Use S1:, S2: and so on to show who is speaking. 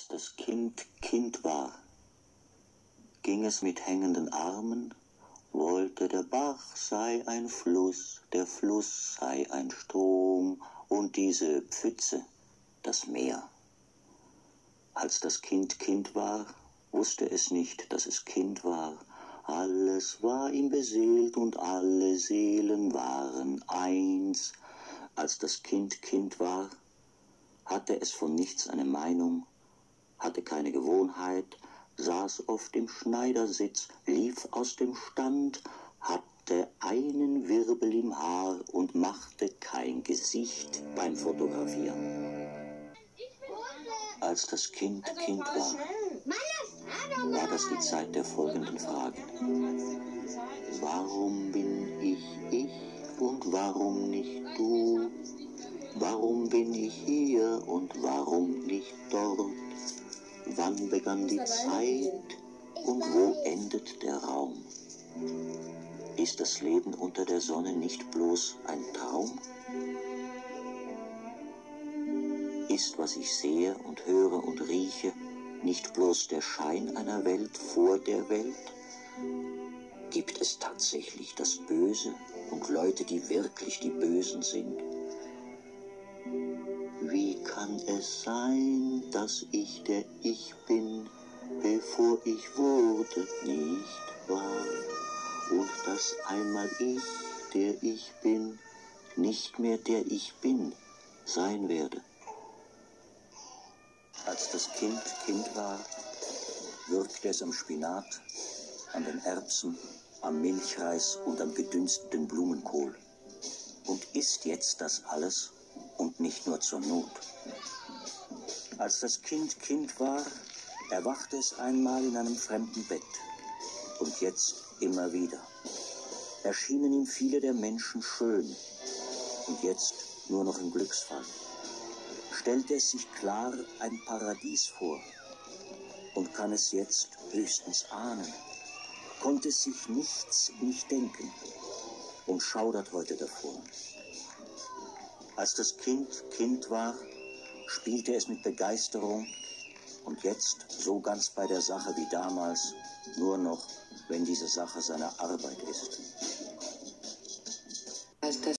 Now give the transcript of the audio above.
S1: Als das Kind Kind war, ging es mit hängenden Armen, wollte der Bach sei ein Fluss, der Fluss sei ein Strom und diese Pfütze das Meer. Als das Kind Kind war, wusste es nicht, dass es Kind war. Alles war ihm beseelt und alle Seelen waren eins. Als das Kind Kind war, hatte es von nichts eine Meinung, hatte keine Gewohnheit, saß oft im Schneidersitz, lief aus dem Stand, hatte einen Wirbel im Haar und machte kein Gesicht beim Fotografieren. Als das Kind Kind war, war das die Zeit der folgenden Fragen. Warum bin ich und warum nicht du? Warum bin ich hier und warum nicht dort? Wann begann die Zeit und wo endet der Raum? Ist das Leben unter der Sonne nicht bloß ein Traum? Ist, was ich sehe und höre und rieche, nicht bloß der Schein einer Welt vor der Welt? Gibt es tatsächlich das Böse und Leute, die wirklich die Bösen sind? Wie kann es sein, dass ich der Ich bin, bevor ich wurde, nicht wahr? Und dass einmal ich, der ich bin, nicht mehr der ich bin, sein werde? Als das Kind Kind war, wirkte es am Spinat, an den Erbsen, am Milchreis und am gedünsteten Blumenkohl. Und isst jetzt das alles und nicht nur zur Not. Als das Kind Kind war, erwachte es einmal in einem fremden Bett. Und jetzt immer wieder. Erschienen ihm viele der Menschen schön. Und jetzt nur noch im Glücksfall. Stellte es sich klar ein Paradies vor. Und kann es jetzt höchstens ahnen. Konnte es sich nichts nicht denken. Und schaudert heute davor. Als das Kind Kind war, spielte es mit Begeisterung und jetzt so ganz bei der Sache wie damals, nur noch, wenn diese Sache seine Arbeit ist.